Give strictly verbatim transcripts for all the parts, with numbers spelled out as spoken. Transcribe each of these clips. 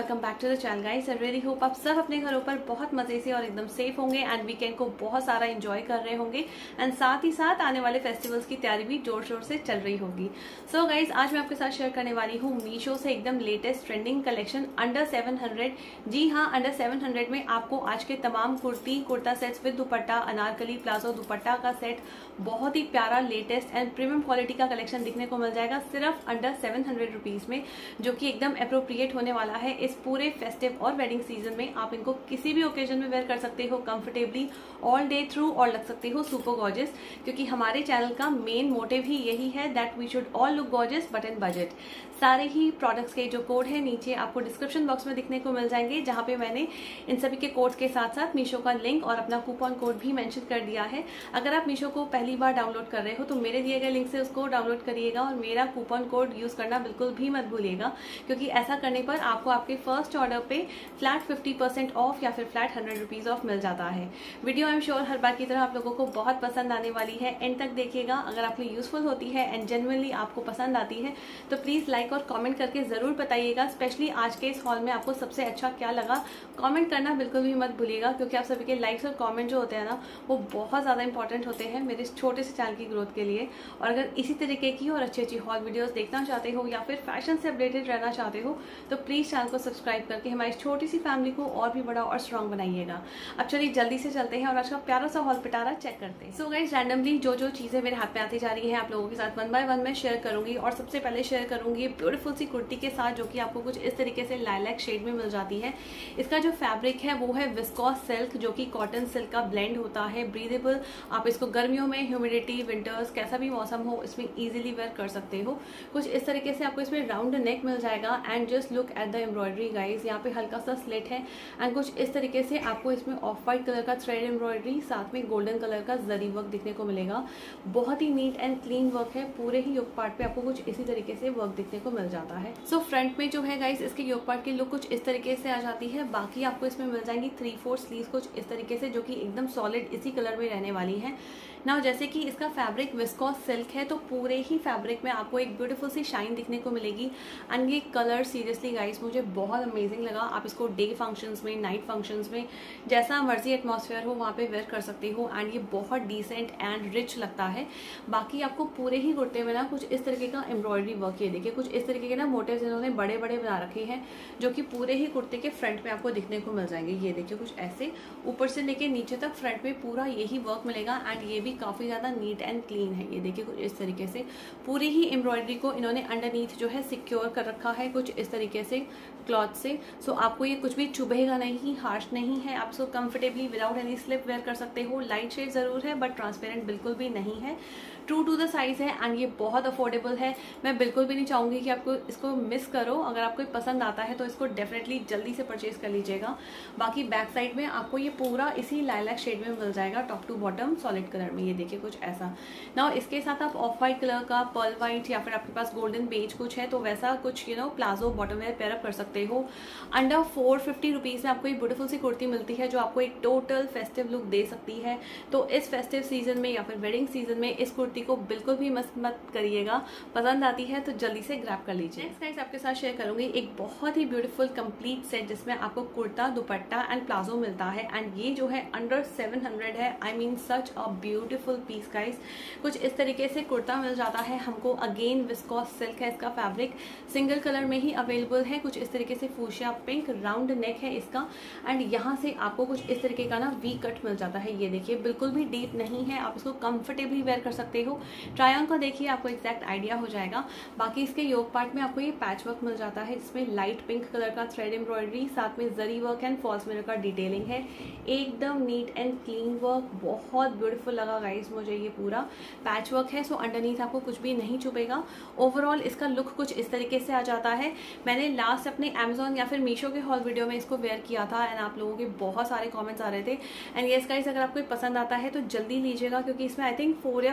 Welcome back to the channel guys. I really hope आप सब अपने घरों पर बहुत मजे से और एकदम सेफ होंगे एंड वीकेंड को बहुत सारा एंजॉय कर रहे होंगे एंड साथ ही साथ आने वाले फेस्टिवल्स की तैयारी भी जोर शोर से चल रही होगी। सो so गाइस, आज मैं आपके साथ शेयर करने वाली हूँ मीशो से एकदम latest trending collection under seven hundred. जी हाँ, अंडर सेवन हंड्रेड में आपको आज के तमाम kurti kurta sets with dupatta, anarkali, palazzo dupatta का सेट, बहुत ही प्यारा लेटेस्ट एंड प्रीमियम क्वालिटी का कलेक्शन दिखने को मिल जाएगा सिर्फ अंडर सेवन हंड्रेड रुपीज में, जो कि एकदम अप्रोप्रिएट होने वाला है इस पूरे फेस्टिव और वेडिंग सीजन में। आप इनको किसी भी ओकेजन में वेयर कर सकते हो कंफर्टेबली ऑल डे थ्रू और लग सकते हो सुपर गॉर्जियस, क्योंकि हमारे चैनल का मेन मोटिव ही यही है that we should all look gorgeous but in budget. सारे ही प्रोडक्ट्स के जो कोड है नीचे आपको डिस्क्रिप्शन बॉक्स में दिखने को मिल जाएंगे, जहां पे मैंने इन सभी के कोड्स के साथ साथ मीशो का लिंक और अपना कूपन कोड भी मेंशन कर दिया है। अगर आप मीशो को पहली बार डाउनलोड कर रहे हो तो मेरे दिए गए लिंक से उसको डाउनलोड करिएगा और मेरा कूपन कोड यूज करना बिल्कुल भी मत भूलिएगा, क्योंकि ऐसा करने पर आपको आपके फर्स्ट ऑर्डर पे फ्लैट फिफ्टी परसेंट ऑफ या फिर फ्लैट हंड्रेड रुपीज ऑफ मिल जाता है। वीडियो आई एम श्योर हर बार की तरह आप लोगों को बहुत पसंद आने वाली है। एंड तक देखिएगा। अगर आपको यूजफुल होती है एंड जेन्युइनली आपको पसंद आती है तो प्लीज लाइक और कमेंट करके जरूर बताइएगा। स्पेशली आज के इस हॉल में आपको सबसे अच्छा क्या लगा कमेंट करना बिल्कुल भी मत भूलिएगा, क्योंकि आप सभी के लाइक्स और कमेंट जो होते हैं ना वो बहुत ज्यादा इंपॉर्टेंट होते हैं मेरे छोटे से चैनल की ग्रोथ के लिए। और अगर इसी तरीके की और अच्छी अच्छी हॉल वीडियोस देखना चाहते हो या फिर फैशन से अपडेटेड रहना चाहते हो तो प्लीज चैनल को सब्सक्राइब करके हमारी छोटी सी फैमिली को और भी बड़ा और स्ट्रॉन्ग बनाइएगा। अब चलिए जल्दी से चलते हैं और आज का प्यारा सा हॉल पिटारा चेक करते हैं। सो गाइस, रैंडमली जो जो चीजें मेरे हाथ में आती जा रही है आप लोगों के साथ वन बाय वन में शेयर करूंगी। और सबसे पहले शेयर करूंगी ब्यूटीफुल सी कुर्ती के साथ, जो कि आपको कुछ इस तरीके से लाइलैक शेड में मिल जाती है। इसका जो फैब्रिक है वो है विस्कॉस सिल्क, जो कि कॉटन सिल्क का ब्लेंड होता है, ब्रीदेबल। आप इसको गर्मियों में, ह्यूमिडिटी, विंटर्स, कैसा भी मौसम हो इसमें इजीली वेयर कर सकते हो। कुछ इस तरीके से आपको इसमें राउंड नेक मिल जाएगा and just look at the embroidery guys. यहाँ पे हल्का सा स्लिट है एंड कुछ इस तरीके से आपको इसमें ऑफ व्हाइट कलर का थ्रेड एम्ब्रॉयडरी, साथ में गोल्डन कलर का जरी वर्क दिखने को मिलेगा। बहुत ही नीट एंड क्लीन वर्क है। पूरे ही योक पार्ट पे आपको कुछ इसी तरीके से वर्क दिखने को मिल जाता है। सो so, फ्रंट में जो है गाइज इसके योक पार्ट की लुक कुछ इस तरीके से आ जाती है। बाकी आपको इसमें मिल जाएंगी थ्री फोर स्लीव कुछ इस तरीके से, जो कि एकदम सॉलिड इसी कलर में रहने वाली है। नाउ जैसे कि इसका फैब्रिक विस्कॉस सिल्क है तो पूरे ही फैब्रिक में आपको एक ब्यूटीफुल सी शाइन दिखने को मिलेगी। एंड ये कलर सीरियसली गाइस मुझे बहुत अमेजिंग लगा। आप इसको डे फंक्शंस में, नाइट फंक्शंस में, जैसा मर्जी एटमॉस्फेयर हो वहाँ पे वेयर कर सकते हो एंड ये बहुत डिसेंट एंड रिच लगता है। बाकी आपको पूरे ही कुर्ते में ना कुछ इस तरीके का एम्ब्रॉयडरी वर्क, ये देखिए कुछ इस तरीके के ना मोटिव्स इन्होंने बड़े बड़े बना रखे हैं, जो कि पूरे ही कुर्ते के फ्रंट में आपको दिखने को मिल जाएंगे। ये देखिए कुछ ऐसे ऊपर से लेके नीचे तक फ्रंट में पूरा यही वर्क मिलेगा एंड ये भी काफी ज्यादा नीट एंड क्लीन है। ये देखिए कुछ इस तरीके से पूरी ही एम्ब्रॉयडरी को इन्होंने अंडरनीथ जो है सिक्योर कर रखा है कुछ इस तरीके से क्लॉथ से। सो आपको ये कुछ भी चुभेगा नहीं, हार्श नहीं है। आप इसको comfortably without any slip wear कर सकते हो। लाइट शेड जरूर है बट ट्रांसपेरेंट बिल्कुल भी नहीं है। ट्रू टू द साइज है एंड ये बहुत अफोर्डेबल है। मैं बिल्कुल भी नहीं चाहूंगी कि आपको इसको मिस करो। अगर आपको पसंद आता है तो इसको डेफिनेटली जल्दी से परचेज कर लीजिएगा। बाकी बैक साइड में आपको ये पूरा इसी लाइलैक शेड में मिल जाएगा, top to bottom solid colour में। ये देखिए कुछ ऐसा। नाउ इसके साथ आप ऑफ व्हाइट कलर का, पर्ल व्हाइट या फिर आपके पास गोल्डन बेज कुछ है तो वैसा कुछ you know palazzo bottom wear pair up कर सकते हो। अंडर फोर फिफ्टी रुपीज में आपको ये ब्यूटीफुल सी कुर्ती मिलती है जो आपको एक टोटल फेस्टिव लुक दे सकती है। तो इस फेस्टिव सीजन में या फिर वेडिंग सीजन में इस कुर्ती को बिल्कुल भी मिस मत करिएगा। पसंद आती है तो जल्दी से ग्रैब कर लीजिए। नेक्स्ट गाइस आपके साथ शेयर करूंगी एक बहुत ही ब्यूटीफुल कंप्लीट सेट, जिसमें आपको कुर्ता, दुपट्टा एंड प्लाजो मिलता है एंड ये जो है अंडर सेवन हंड्रेड है। I mean such a beautiful piece guys. कुछ इस तरीके से कुर्ता मिल जाता है हमको। अगेन विस्कॉस सिल्क है इसका फैब्रिक, सिंगल कलर में ही अवेलेबल है। कुछ इस तरीके से फूशिया पिंक राउंड नेक है इसका एंड यहाँ से आपको कुछ इस तरीके का ना वी कट मिल जाता है। ये देखिए बिल्कुल भी डीप नहीं है। आप इसको कंफर्टेबली वेयर कर सकते हो। ट्राई ऑन को देखिए आपको एग्जैक्ट आइडिया हो जाएगा। बाकी इसके योक पार्ट में आपको ये पैच वर्क मिल जाता है, जिसमें लाइट पिंक कलर का थ्रेड एम्ब्रॉयडरी, साथ में zari work and false mirror का डिटेलिंग है। एकदम नीट एंड क्लीन वर्क, बहुत ब्यूटीफुल लगा गाइस मुझे। ये पूरा पैच वर्क है, सो अंडरनीथ आपको कुछ भी नहीं चुभेगा। ओवरऑल इसका लुक कुछ इस तरीके से आ जाता है। मैंने लास्ट अपने अमेजॉन या फिर मीशो के हॉल वीडियो में इसको वेयर किया था एंड आप लोगों के बहुत सारे कमेंट्स आ रहे थे। एंड यस गाइस, अगर आपको पसंद आता है तो जल्दी लीजिएगा, क्योंकि इसमें आई थिंक फोर या फाइव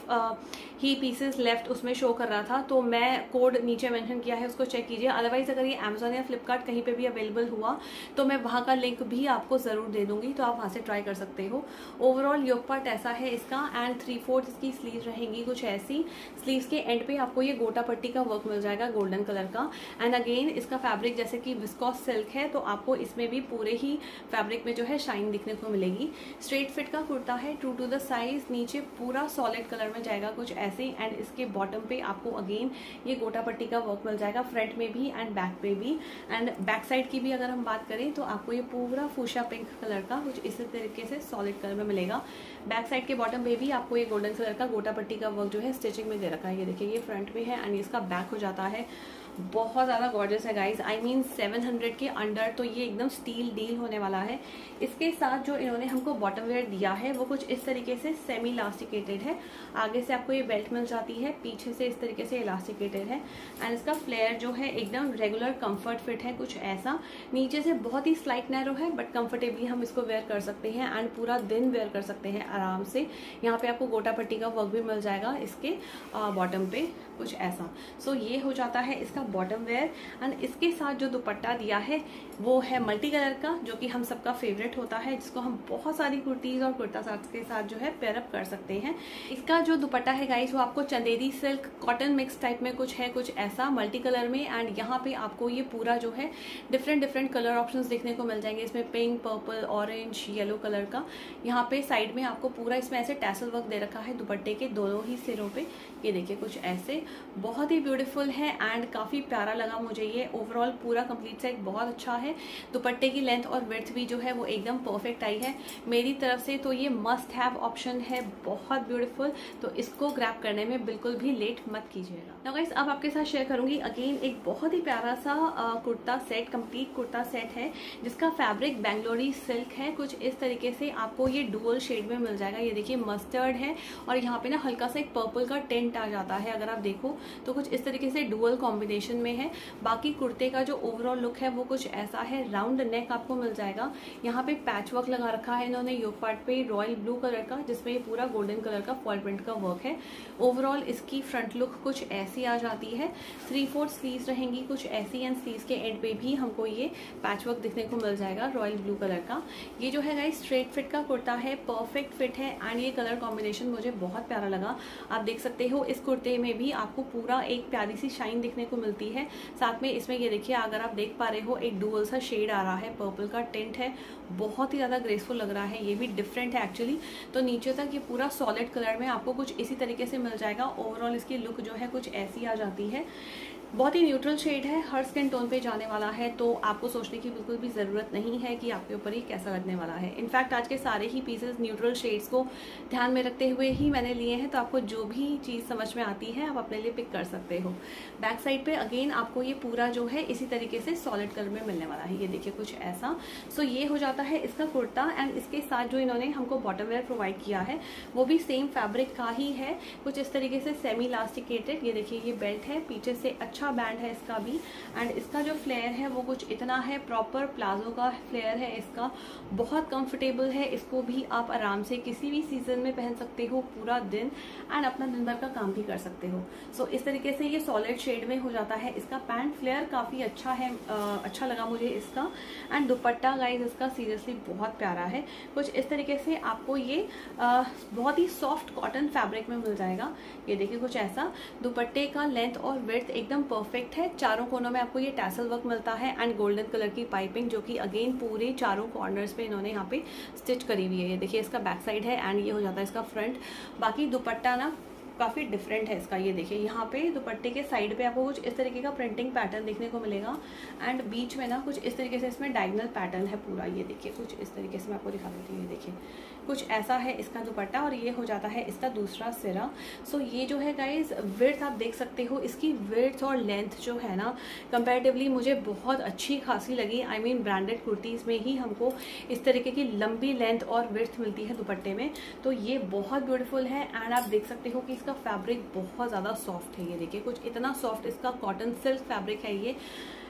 ऑफ ही पीसेस लेफ्ट उसमें शो कर रहा था, तो मैं कोड नीचे मेंशन किया है, उसको चेक कीजिए। अदरवाइज अगर ये अमेजोन या फ्लिपकार्ट कहीं पे भी अवेलेबल हुआ तो मैं वहाँ का लिंक भी आपको ज़रूर दे दूंगी, तो आप वहाँ से ट्राई कर सकते हो। ओवरऑल योक पार्ट ऐसा है इसका, एंड थ्री फोर्थ इसकी स्लीव रहेंगी कुछ ऐसी। स्लीव्स के एंड पे आपको ये गोटा पट्टी का वर्क मिल जाएगा गोल्डन कलर का। एंड अगेन इसका फैब्रिक जैसे कि विस्कॉस सिल्क है, तो आपको इसमें भी पूरे ही फैब्रिक में जो है शाइन दिखने को मिलेगी। स्ट्रेट फिट का कुर्ता है, ट्रू टू द साइज, नीचे पूरा सॉलिड कलर में जाएगा कुछ ऐसे। एंड इसके बॉटम पे आपको अगेन ये गोटा पट्टी का वर्क मिल जाएगा, फ्रंट में भी एंड बैक पे भी। एंड बैक साइड की भी अगर हम बात करें तो आपको ये पूरा फूशा पिंक कलर का कुछ इसी तरीके से सॉलिड कलर में मिलेगा। बैक साइड के बॉटम पे भी आपको ये गोल्डन कलर का गोटा पट्टी का वर्क जो है स्टिचिंग में दे रखा है। ये देखिए ये फ्रंट में है एंड इसका बैक हो जाता है। बहुत ज़्यादा गॉर्जियस है guys, I mean seven hundred के अंडर तो ये एकदम स्टील डील होने वाला है। इसके साथ जो इन्होंने हमको बॉटम वेयर दिया है वो कुछ इस तरीके से सेमी इलास्टिकेटेड है। आगे से आपको ये बेल्ट मिल जाती है, पीछे से इस तरीके से इलास्टिकेटेड है। एंड इसका फ्लेयर जो है एकदम रेगुलर कंफर्ट फिट है कुछ ऐसा। नीचे से बहुत ही स्लाइट नैरो है बट कंफर्टेबली हम इसको वेयर कर सकते हैं एंड पूरा दिन वेयर कर सकते हैं आराम से। यहाँ पे आपको गोटा पट्टी का वर्क भी मिल जाएगा इसके बॉटम पे कुछ ऐसा। सो so, ये हो जाता है इसका बॉटम वेयर। एंड इसके साथ जो दुपट्टा दिया है वो है मल्टी कलर का, जो कि हम सबका फेवरेट होता है, जिसको हम बहुत सारी कुर्तीज और कुर्ता सेट्स के साथ जो है पेयरअप कर सकते हैं। इसका जो दुपट्टा है गाइस वो आपको Chanderi silk cotton mix type में कुछ है कुछ ऐसा मल्टी कलर में। एंड यहाँ पे आपको ये पूरा जो है डिफरेंट डिफरेंट कलर ऑप्शंस देखने को मिल जाएंगे, इसमें pink, purple, orange, yellow colour का। यहाँ पे साइड में आपको पूरा इसमें ऐसे टैसल वर्क दे रखा है दुपट्टे के दोनों ही सिरों पे। ये देखिए कुछ ऐसे, बहुत ही ब्यूटीफुल है एंड काफी प्यारा लगा मुझे ये। ओवरऑल पूरा कंप्लीट सेट बहुत अच्छा है। दुपट्टे की लेंथ और विड्थ भी जो है वो एकदम परफेक्ट आई है मेरी तरफ से, तो ये मस्ट हैव ऑप्शन है, बहुत ब्यूटीफुल। तो इसको ग्रैब करने में बिल्कुल भी लेट मत कीजिएगा। नाउ गाइस अब आपके साथ शेयर करूंगी अगेन एक बहुत ही प्यारा सा kurta set, complete kurta set है जिसका फैब्रिक बेंगलोरी सिल्क है। कुछ इस तरीके से आपको ये डुअल शेड में मिल जाएगा। ये देखिए मस्टर्ड है और यहाँ पे ना हल्का सा एक पर्पल का टेंट आ जाता है, अगर आप देखो तो कुछ इस तरीके से डुअल कॉम्बिनेशन में है। बाकी कुर्ते का जो ओवरऑल लुक है वो कुछ ऐसा है, राउंड नेक आपको मिल जाएगा। यहाँ पे पैच वर्क लगा रखा है इन्होंने योक पार्ट पे रॉयल ब्लू कलर का, जिसमें ये पूरा गोल्डन कलर का फॉल प्रिंट का वर्क है। ओवरऑल इसकी फ्रंट लुक कुछ ऐसी आ जाती है। थ्री फोर्थ स्लीव्स रहेंगी कुछ ऐसी एंड स्लीव्स के एंड पे भी हमको ये पैच वर्क दिखने को मिल जाएगा रॉयल ब्लू कलर का। ये जो है गाइस स्ट्रेट फिट का कुर्ता है, परफेक्ट फिट है एंड ये कलर कॉम्बिनेशन मुझे बहुत प्यारा लगा। आप देख सकते हो इस कुर्ते में भी आपको पूरा एक प्यारी सी शाइन दिखने को मिलती है। साथ में इसमें ये देखिए अगर आप देख पा रहे हो एक डुअल सा शेड आ रहा है, पर्पल का टिंट है, बहुत ही ज़्यादा ग्रेसफुल लग रहा है। ये भी डिफरेंट है एक्चुअली। तो नीचे तक ये पूरा सॉलिड कलर में आपको कुछ इसी तरीके से मिल जाएगा। ओवरऑल इसकी लुक जो है कुछ ऐसी आ जाती है। बहुत ही न्यूट्रल शेड है, हर स्किन टोन पे जाने वाला है, तो आपको सोचने की बिल्कुल भी ज़रूरत नहीं है कि आपके ऊपर ये कैसा लगने वाला है। इनफैक्ट आज के सारे ही पीसेस न्यूट्रल शेड्स को ध्यान में रखते हुए ही मैंने लिए हैं, तो आपको जो भी चीज़ समझ में आती है आप अपने लिए पिक कर सकते हो। बैक साइड पे अगेन आपको ये पूरा जो है इसी तरीके से सॉलिड कलर में मिलने वाला है। ये देखिए कुछ ऐसा। सो ये हो जाता है इसका कुर्ता। एंड इसके साथ जो इन्होंने हमको बॉटम वेयर प्रोवाइड किया है वो भी सेम फैब्रिक का ही है, कुछ इस तरीके से सेमी इलास्टिकेटेड। ये देखिए ये बेल्ट है, पीछे से अच्छा बैंड है इसका भी। एंड इसका जो फ्लेयर है वो कुछ इतना है, प्रॉपर प्लाजो का फ्लेयर है इसका, बहुत कंफर्टेबल है। इसको भी आप आराम से किसी भी सीजन में पहन सकते हो पूरा दिन एंड अपना दिन भर का काम भी कर सकते हो। सो so, इस तरीके से ये सॉलिड शेड में हो जाता है। इसका पैंट फ्लेयर काफी अच्छा है, आ, अच्छा लगा मुझे इसका। एंड दुपट्टा गाइज इसका सीरियसली बहुत प्यारा है, कुछ इस तरीके से आपको ये आ, बहुत ही सॉफ्ट कॉटन फैब्रिक में मिल जाएगा। ये देखिए कुछ ऐसा। दुपट्टे का लेंथ और विड्थ एकदम परफेक्ट है। चारों कोनों में आपको ये टैसल वर्क मिलता है एंड गोल्डन कलर की पाइपिंग, जो कि अगेन पूरे चारों कॉर्नर्स पे इन्होंने यहाँ पे स्टिच करी हुई है। ये देखिए इसका बैक साइड है एंड ये हो जाता है इसका फ्रंट। बाकी दुपट्टा ना काफ़ी डिफरेंट है इसका। ये देखिए यहाँ पे दुपट्टे के साइड पे आपको कुछ इस तरीके का प्रिंटिंग पैटर्न देखने को मिलेगा एंड बीच में ना कुछ इस तरीके से इसमें डायगोनल पैटर्न है पूरा। ये देखिए कुछ इस तरीके से मैं आपको दिखा देती हूँ। ये देखिए कुछ ऐसा है इसका दुपट्टा और ये हो जाता है इसका दूसरा सिरा। सो ये जो है गाइज विड्थ आप देख सकते हो, इसकी विड्थ और लेंथ जो है ना कंपैरेटिवली मुझे बहुत अच्छी खासी लगी। आई मीन ब्रांडेड कुर्तीज़ में ही हमको इस तरीके की लंबी लेंथ और विड्थ मिलती है दुपट्टे में, तो ये बहुत ब्यूटीफुल है। एंड आप देख सकते हो कि इसका फैब्रिक बहुत ज़्यादा सॉफ्ट है। ये देखिए कुछ इतना सॉफ्ट इसका कॉटन सिल्क फैब्रिक है ये।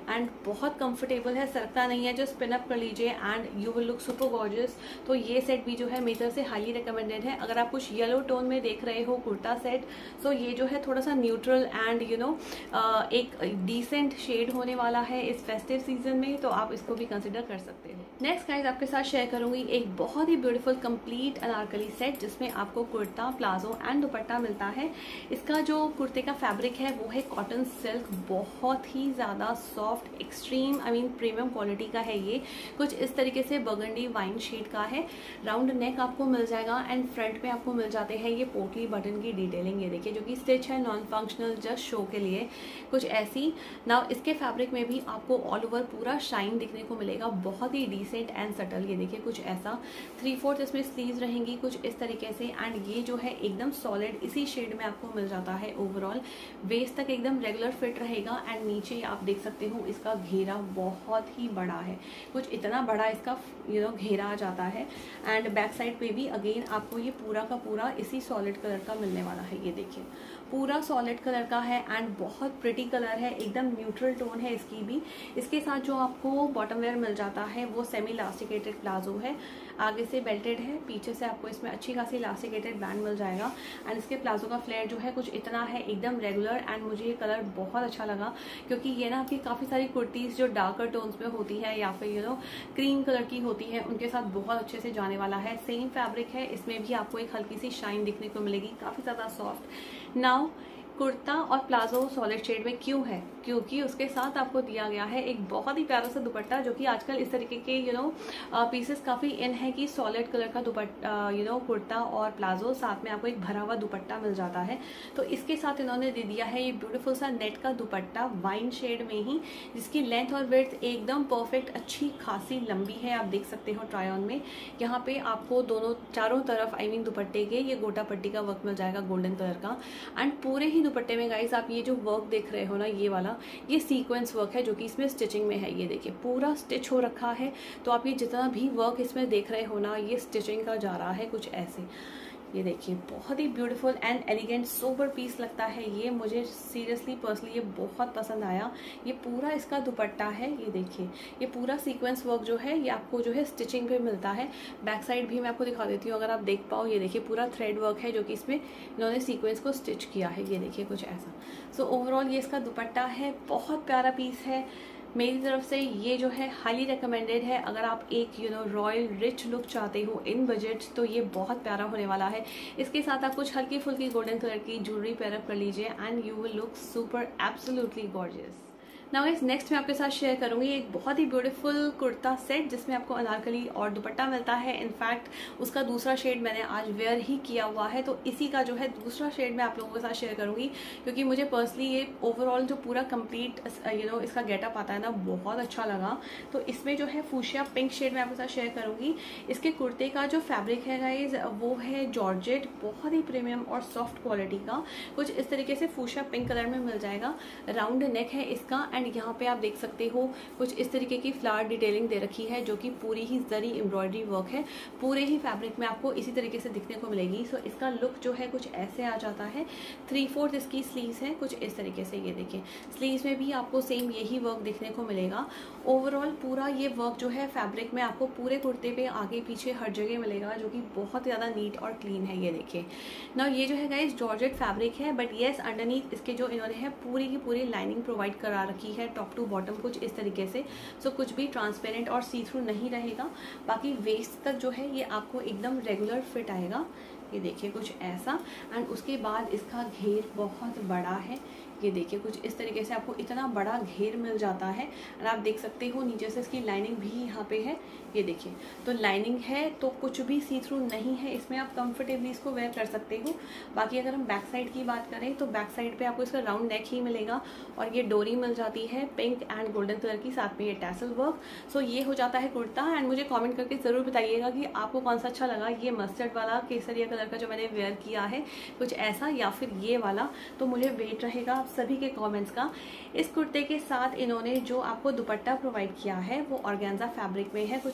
एंड बहुत कंफर्टेबल है, सरकता नहीं है, जस्ट पिन अप कर लीजिए and you will look super gorgeous. तो ये सेट भी जो है मेरी तरफ से हाईली रिकमेंडेड है। अगर आप कुछ येलो टोन में देख रहे हो कुर्ता सेट, तो ये जो है थोड़ा सा न्यूट्रल एंड यू नो एक डिसेंट शेड होने वाला है इस फेस्टिव सीजन में, तो आप इसको भी कंसिडर कर सकते हो। नेक्स्ट गाइस आपके साथ शेयर करूंगी एक बहुत ही ब्यूटीफुल कंप्लीट अनारकली सेट, जिसमें आपको कुर्ता, प्लाजो एंड दुपट्टा मिलता है। इसका जो कुर्ते का फैब्रिक है वो है कॉटन सिल्क, बहुत ही ज़्यादा soft, extreme I mean premium quality का है। ये कुछ इस तरीके से बर्गंडी वाइन शेड का है। राउंड नेक आपको मिल जाएगा एंड फ्रंट में आपको मिल जाते हैं ये पोटली बटन की डिटेलिंग, ये देखिए, जो कि स्टिच है, नॉन फंक्शनल, जस्ट शो के लिए, कुछ ऐसी। नाउ इसके फैब्रिक में भी आपको ऑल ओवर पूरा शाइन दिखने को मिलेगा, बहुत ही डिसेंट एंड सटल, ये देखिए कुछ ऐसा। थ्री फोर्थ इसमें स्लीव्स रहेंगी कुछ इस तरीके से एंड ये जो है एकदम सॉलिड इसी शेड में आपको मिल जाता है। ओवरऑल वेस्ट तक एकदम रेगुलर फिट रहेगा एंड नीचे आप देख सकते हो इसका घेरा बहुत ही बड़ा है, कुछ इतना बड़ा इसका यू नो घेरा आ जाता है। एंड बैक साइड पे भी अगेन आपको ये पूरा का पूरा इसी सॉलिड कलर का मिलने वाला है, ये देखिए पूरा सॉलिड कलर का है एंड बहुत प्रिटी कलर है, एकदम न्यूट्रल टोन है इसकी भी। इसके साथ जो आपको बॉटम वेयर मिल जाता है वो सेमी इलास्टिकेटेड प्लाजो है, आगे से बेल्टेड है, पीछे से आपको इसमें अच्छी खासी इलास्टिकेटेड बैंड मिल जाएगा एंड इसके प्लाजो का फ्लेयर जो है कुछ इतना है, एकदम रेगुलर। एंड मुझे ये कलर बहुत अच्छा लगा क्योंकि ये ना आपकी काफ़ी सारी कुर्तीज़ जो डार्कर टोन्स में होती है या फिर यू नो क्रीम कलर की होती है उनके साथ बहुत अच्छे से जाने वाला है। सेम फैब्रिक है, इसमें भी आपको एक हल्की सी शाइन दिखने को मिलेगी, काफ़ी ज़्यादा सॉफ्ट। नाउ कुर्ता और प्लाजो सॉलिड शेड में क्यों है, क्योंकि उसके साथ आपको दिया गया है एक बहुत ही प्यारा सा दुपट्टा, जो कि आजकल इस तरीके के यू नो पीसेस काफ़ी इन है कि सॉलिड कलर का दुपट्टा यू नो कुर्ता और प्लाजो, साथ में आपको एक भरा हुआ दुपट्टा मिल जाता है। तो इसके साथ इन्होंने दे दिया है ये ब्यूटीफुल सा नेट का दुपट्टा वाइन शेड में ही, जिसकी लेंथ और विड्थ एकदम परफेक्ट, अच्छी खासी लंबी है, आप देख सकते हो ट्राई ऑन में। यहाँ पे आपको दोनों चारों तरफ आई मीन दुपट्टे के ये गोटा पट्टी का वर्क मिल जाएगा गोल्डन कलर का एंड पूरे ही दुपट्टे में गाइस आप ये जो वर्क देख रहे हो ना, ये वाला ये सीक्वेंस वर्क है जो कि इसमें स्टिचिंग में है, ये देखिए पूरा स्टिच हो रखा है। तो आप ये जितना भी वर्क इसमें देख रहे हो ना, ये स्टिचिंग का जा रहा है कुछ ऐसे, ये देखिए बहुत ही beautiful and elegant sober piece लगता है ये। मुझे सीरियसली पर्सनली ये बहुत पसंद आया। ये पूरा इसका दुपट्टा है, ये देखिए ये पूरा सीक्वेंस वर्क जो है ये आपको जो है स्टिचिंग पे मिलता है। बैक साइड भी मैं आपको दिखा देती हूँ अगर आप देख पाओ, ये देखिए पूरा थ्रेड वर्क है जो कि इसमें इन्होंने सीक्वेंस को स्टिच किया है, ये देखिए कुछ ऐसा। सो ओवरऑल ये इसका दुपट्टा है, बहुत प्यारा पीस है। मेरी तरफ से ये जो है हाईली रिकमेंडेड है। अगर आप एक you know royal rich look चाहते हो इन बजट, तो ये बहुत प्यारा होने वाला है। इसके साथ आप कुछ हल्की फुल्की गोल्डन कलर की ज्वेलरी पेयर अप कर लीजिए and you will look super absolutely gorgeous. Now guys next मैं आपके साथ शेयर करूंगी एक बहुत ही ब्यूटीफुल कुर्ता सेट, जिसमें आपको अनारकली और दुपट्टा मिलता है। इनफैक्ट उसका दूसरा शेड मैंने आज वेयर ही किया हुआ है, तो इसी का जो है दूसरा शेड मैं आप लोगों के साथ शेयर करूंगी क्योंकि मुझे पर्सनली ये ओवरऑल जो पूरा कंप्लीट यू नो इसका गेटअप आता है ना, बहुत अच्छा लगा। तो इसमें जो है फूशिया पिंक शेड मैं आपके साथ शेयर करूंगी। इसके कुर्ते का जो फैब्रिक है गाइज वो है जॉर्जेट, बहुत ही प्रीमियम और सॉफ्ट क्वालिटी का, कुछ इस तरीके से फूशिया पिंक कलर में मिल जाएगा। राउंड नेक है इसका एंड यहाँ पे आप देख सकते हो कुछ इस तरीके की फ्लावर डिटेलिंग दे रखी है जो कि पूरी ही जरी एम्ब्रॉयडरी वर्क है, पूरे ही फैब्रिक में आपको इसी तरीके से दिखने को मिलेगी। सो इसका लुक जो है कुछ ऐसे आ जाता है। थ्री फोर्थ इसकी स्लीव्स है कुछ इस तरीके से, ये देखिए स्लीव्स में भी आपको सेम यही वर्क दिखने को मिलेगा। ओवरऑल पूरा ये वर्क जो है फैब्रिक में आपको पूरे कुर्ते पे आगे पीछे हर जगह मिलेगा, जो कि बहुत ज़्यादा नीट और क्लीन है। ये देखिए ना, ये जो है गाइस जॉर्जेट फैब्रिक है, बट येस अंडरनीथ इसके जो इन्होंने है पूरी की पूरी लाइनिंग प्रोवाइड करा रखी है टॉप टू बॉटम कुछ इस तरीके से। सो so, कुछ भी ट्रांसपेरेंट और सी थ्रू नहीं रहेगा। बाकी वेस्ट तक जो है ये आपको एकदम रेगुलर फिट आएगा, ये देखिए कुछ ऐसा। एंड उसके बाद इसका घेर बहुत बड़ा है, ये देखिए कुछ इस तरीके से आपको इतना बड़ा घेर मिल जाता है। और आप देख सकते हो नीचे से इसकी लाइनिंग भी यहाँ पे है, ये देखिए तो लाइनिंग है तो कुछ भी सी थ्रू नहीं है, इसमें आप कंफर्टेबली इसको वेयर कर सकते हो। बाकी अगर हम बैक साइड की बात करें तो बैक साइड पे आपको इसका राउंड नेक ही मिलेगा और ये डोरी मिल जाती है पिंक एंड गोल्डन कलर की, साथ में ये टैसल वर्क। सो ये हो जाता है कुर्ता। एंड मुझे कॉमेंट करके ज़रूर बताइएगा कि आपको कौन सा अच्छा लगा, ये मस्टर्ड वाला केसरिया कलर का जो मैंने वेयर किया है कुछ ऐसा, या फिर ये वाला। तो मुझे वेट रहेगा आप सभी के कमेंट्स का। इस कुर्ते के साथ इन्होंने जो आपको दुपट्टा प्रोवाइड किया है वो ऑर्गेन्जा फैब्रिक में है, कुछ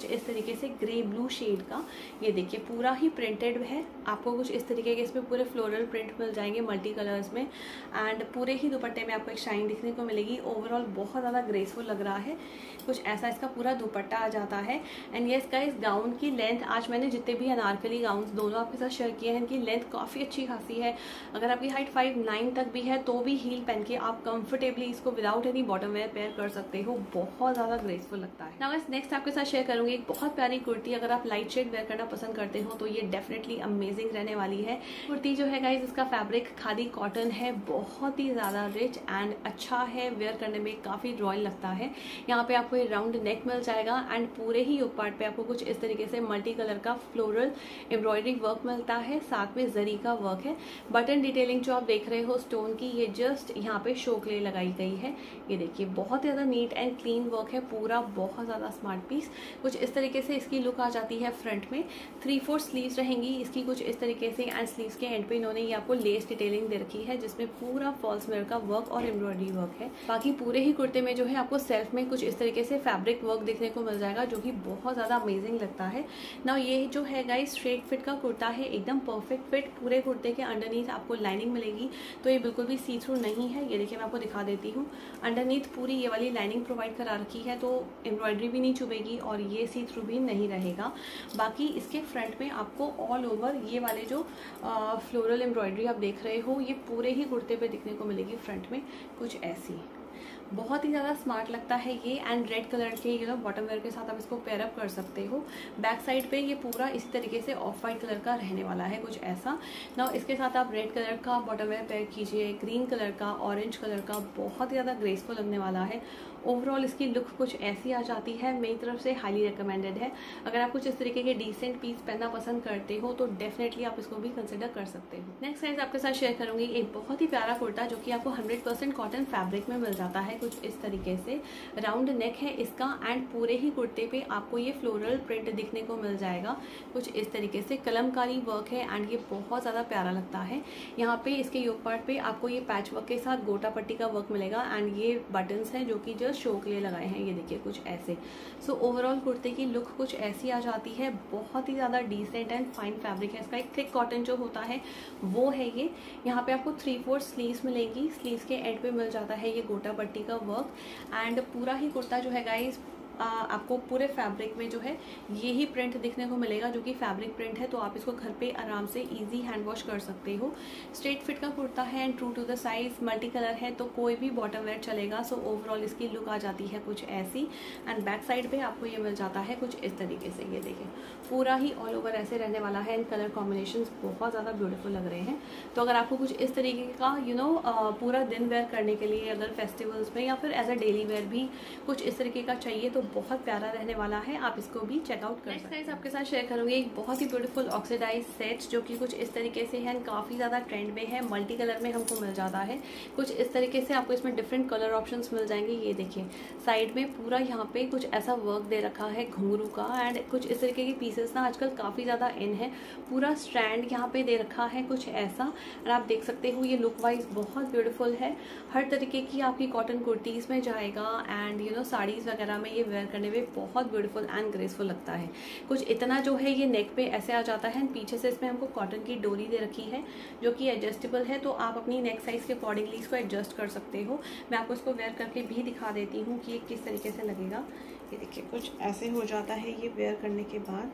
इस तरीके से ग्रे ब्लू शेड का। ये देखिए पूरा ही प्रिंटेड है, आपको कुछ इस तरीके के इसमें पूरे फ्लोरल प्रिंट मिल जाएंगे मल्टी कलर्स में। एंड पूरे ही दुपट्टे में आपको एक शाइन दिखने को मिलेगी। ओवरऑल बहुत ज़्यादा ग्रेसफुल लग रहा है, कुछ ऐसा इसका पूरा दुपट्टा आ जाता है। एंड यस गाइस, गाउन की लेंथ, आज मैंने जितने भी अनारकली गाउन्स दोनों आपके साथ शेयर किए हैं, इनकी लेंथ काफ़ी अच्छी खासी है। अगर आपकी हाइट फाइव नाइन तक भी है तो भी हील पहन के आप कंफर्टेबली इसको without any bottom wear pair कर सकते हो, बहुत ज़्यादा ग्रेसफुल लगता है। नाउ गाइस, नेक्स्ट आपके साथ शेयर करूंगी एक बहुत प्यारी कुर्ती। अगर आप लाइट शेड वेयर करना पसंद करते हो तो ये डेफिनेटली अमेजिंग रहने वाली है। कुर्ती जो है गाइस, इसका फैब्रिक खादी कॉटन है, बहुत ही ज़्यादा रिच एंड अच्छा है, वेयर करने में काफ़ी रॉयल लगता है। यहाँ पे आपको ये राउंड नेक मिल जाएगा एंड पूरे ही ऊपर पार्ट पे आपको कुछ इस तरीके से मल्टी कलर का फ्लोरल एम्ब्रॉयडरी वर्क मिलता है, साथ में जरी का वर्क है। बटन डिटेलिंग जो आप देख रहे हो स्टोन की, ये जस्ट यहाँ पे शो के लिए लगाई गई है। ये देखिए बहुत ज़्यादा नीट एंड क्लीन वर्क है पूरा, बहुत ज़्यादा स्मार्ट पीस। कुछ इस तरीके से इसकी लुक आ जाती है फ्रंट में। थ्री फोर स्लीव्स रहेंगी इसकी कुछ इस तरीके से एंड स्लीव्स के एंड पे इन्होंने ये आपको लेस डिटेलिंग दे रखी है, जिसमें पूरा फॉल्स मिरर का वर्क और एम्ब्रॉयडरी वर्क है। बाकी पूरे ही कुर्ते में जो है आपको सेल्फ में कुछ इस तरीके से फैब्रिक वर्क देखने को मिल जाएगा, जो कि बहुत ज़्यादा अमेजिंग लगता है। ना ये जो है गाइस स्ट्रेट फिट का कुर्ता है, एकदम परफेक्ट फिट। पूरे कुर्ते के अंडरनीथ आपको लाइनिंग मिलेगी, तो ये बिल्कुल भी सी थ्रू नहीं है। ये देखिए मैं आपको दिखा देती हूँ, अंडरनीथ पूरी ये वाली लाइनिंग प्रोवाइड करा रखी है, तो एम्ब्रॉयडरी भी नहीं चुभेगी और ये सी थ्रू भी नहीं रहेगा। बाकी इसके फ्रंट में आपको ऑल ओवर ये वाले जो फ्लोरल एम्ब्रॉयडरी आप देख रहे हो, ये पूरे ही कुर्ते पे दिखने को मिलेगी फ्रंट में कुछ ऐसी। बहुत ही ज़्यादा स्मार्ट लगता है ये एंड रेड कलर के यू नो बॉटम वेयर के साथ आप इसको पेयर अप कर सकते हो। बैक साइड पे ये पूरा इसी तरीके से ऑफ वाइट कलर का रहने वाला है कुछ ऐसा। ना इसके साथ आप रेड कलर का बॉटम वेयर पेयर कीजिए, ग्रीन कलर का, ऑरेंज कलर का, बहुत ज़्यादा ग्रेसफुल लगने वाला है। ओवरऑल इसकी लुक कुछ ऐसी आ जाती है, मेरी तरफ से हाईली रिकमेंडेड है। अगर आप कुछ इस तरीके के डिसेंट पीस पहनना पसंद करते हो तो डेफिनेटली आप इसको भी कंसिडर कर सकते हो। नेक्स्ट साइज आपके साथ शेयर करूंगी एक बहुत ही प्यारा कुर्ता, जो कि आपको हंड्रेड परसेंट कॉटन फैब्रिक में मिल जाता है। कुछ इस तरीके से राउंड नेक है इसका एंड पूरे ही कुर्ते पे आपको ये फ्लोरल प्रिंट दिखने को मिल जाएगा। कुछ इस तरीके से कलमकारी वर्क है एंड ये बहुत ज़्यादा प्यारा लगता है। यहाँ पे इसके योक पार्ट पे आपको ये पैच वर्क के साथ गोटा पट्टी का वर्क मिलेगा एंड ये बटन्स हैं जो कि जस्ट शो के लिए लगाए हैं। ये देखिए कुछ ऐसे। सो ओवरऑल कुर्ते की लुक कुछ ऐसी आ जाती है, बहुत ही ज़्यादा डिसेंट एंड फाइन फैब्रिक है इसका। एक थिक कॉटन जो होता है वो है ये। यहाँ पे आपको थ्री फोर स्लीव्स मिलेंगी, स्लीव्स के एंड पे मिल जाता है ये गोटा पट्टी का वर्क एंड पूरा ही कुर्ता जो है गाइस आपको पूरे फैब्रिक में जो है यही प्रिंट दिखने को मिलेगा, जो कि फैब्रिक प्रिंट है। तो आप इसको घर पे आराम से इजी हैंड वॉश कर सकते हो। स्ट्रेट फिट का कुर्ता है and true to the size, multi colour है तो कोई भी बॉटम वेयर चलेगा। सो ओवरऑल इसकी लुक आ जाती है कुछ ऐसी एंड बैक साइड पे आपको ये मिल जाता है कुछ इस तरीके से। ये देखिए पूरा ही ऑल ओवर ऐसे रहने वाला है एंड कलर कॉम्बिनेशन बहुत ज़्यादा ब्यूटीफुल लग रहे हैं। तो अगर आपको कुछ इस तरीके का यू नो पूरा दिन वेयर करने के लिए, अगर फेस्टिवल्स में या फिर एज अ डेली वेयर भी कुछ इस तरीके का चाहिए तो बहुत प्यारा रहने वाला है, आप इसको भी चेकआउट कर सकते हैं। नेक्स्ट आपके साथ शेयर करूंगी एक बहुत ही ब्यूटीफुल ऑक्सीडाइज सेट, जो कि कुछ इस तरीके से है, काफी ज्यादा ट्रेंड में है। मल्टी कलर में हमको मिल जाता है कुछ इस तरीके से। आपको इसमें डिफरेंट कलर ऑप्शंस मिल जाएंगे। ये देखिए साइड में पूरा यहाँ पे कुछ ऐसा वर्क दे रखा है घुंघरू का एंड कुछ इस तरीके के पीसेस ना आजकल काफी ज्यादा इन है। पूरा स्ट्रैंड यहाँ पे दे रखा है कुछ ऐसा और आप देख सकते हो ये लुक वाइज बहुत ब्यूटीफुल है। हर तरीके की आपकी कॉटन कुर्तीज में जाएगा एंड यू नो साड़ीज वगैरह में ये वेयर करने में बहुत ब्यूटीफुल एंड ग्रेसफुल लगता है। कुछ इतना जो है ये नेक पे ऐसे आ जाता है, पीछे से इसमें हमको कॉटन की डोरी दे रखी है जो कि एडजस्टेबल है, तो आप अपनी नेक साइज के अकॉर्डिंगली इसको एडजस्ट कर सकते हो। मैं आपको इसको वेयर करके भी दिखा देती हूँ कि ये किस तरीके से लगेगा। ये देखिए कुछ ऐसे हो जाता है ये वेयर करने के बाद।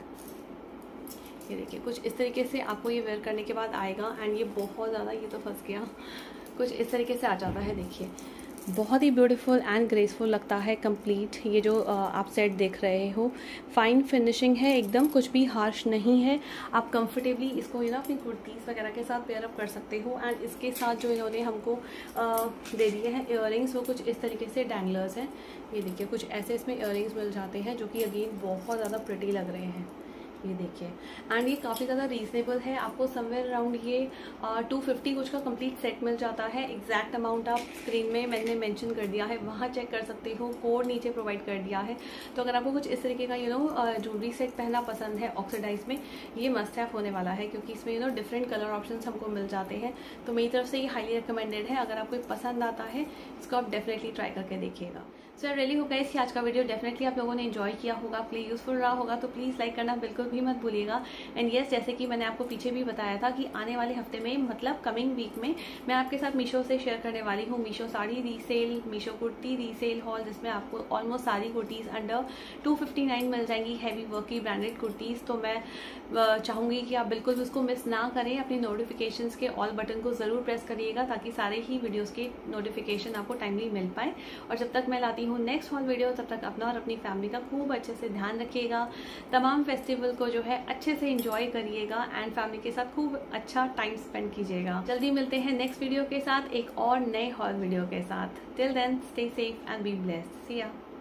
ये देखिए कुछ इस तरीके से आपको ये वेयर करने के बाद आएगा एंड ये बहुत ज़्यादा, ये तो फंस गया, कुछ इस तरीके से आ जाता है। देखिए बहुत ही ब्यूटीफुल एंड ग्रेसफुल लगता है कंप्लीट। ये जो आप सेट देख रहे हो फाइन फिनिशिंग है एकदम, कुछ भी हार्श नहीं है। आप कंफर्टेबली इसको यू ना अपनी कुर्तीज़ वगैरह के साथ पेयर अप कर सकते हो एंड इसके साथ जो इन्होंने हमको आ, दे दिए हैं इयररिंग्स, वो कुछ इस तरीके से डैंगलर्स हैं। ये देखिए कुछ ऐसे इसमें इयररिंग्स मिल जाते हैं जो कि अगेन बहुत ज़्यादा प्रिटी लग रहे हैं। ये देखिए एंड ये काफ़ी ज़्यादा रीजनेबल है, आपको समवेयर अराउंड ये टू फिफ्टी कुछ का कंप्लीट सेट मिल जाता है। एग्जैक्ट अमाउंट आप स्क्रीन में मैंने मेंशन कर दिया है, वहाँ चेक कर सकते हो, कोड नीचे प्रोवाइड कर दिया है। तो अगर आपको कुछ इस तरीके का यू नो ज्वेलरी सेट पहनना पसंद है ऑक्सीडाइज में, ये मस्ट हैव होने वाला है, क्योंकि इसमें you know different colour option हमको मिल जाते हैं। तो मेरी तरफ से ये हाईली रिकमेंडेड है। अगर आपको पसंद आता है इसको आप डेफिनेटली ट्राई करके देखिएगा। So I really hope guys कि आज का वीडियो डेफिनेटली आप लोगों ने एंजॉय किया होगा, प्लीज यूजफुल रहा होगा, तो प्लीज लाइक करना बिल्कुल भी मत भूलिएगा। एंड येस, जैसे कि मैंने आपको पीछे भी बताया था कि आने वाले हफ्ते में, मतलब कमिंग वीक में, मैं आपके साथ मीशो से शेयर करने वाली हूँ Meesho sari resale, Meesho kurti resale haul, जिसमें आपको ऑलमोस्ट सारी kurtis under two fifty nine मिल जाएंगी, हैवी वर्क की ब्रांडेड कुर्तीज। तो मैं चाहूंगी कि आप बिल्कुल उसको मिस ना करें, अपनी नोटिफिकेशंस के ऑल बटन को जरूर प्रेस करिएगा ताकि सारे ही वीडियोस के नोटिफिकेशन आपको टाइमली मिल पाए। और जब तक मैं लाती हूँ नेक्स्ट हॉल वीडियो, तब तक अपना और अपनी फैमिली का खूब अच्छे से ध्यान रखिएगा। तमाम फेस्टिवल को जो है अच्छे से एंजॉय करिएगा एंड फैमिली के साथ खूब अच्छा टाइम स्पेंड कीजिएगा। जल्दी मिलते हैं नेक्स्ट वीडियो के साथ, एक और नए हॉल वीडियो के साथ। Till then, stay safe and be blessed. See या।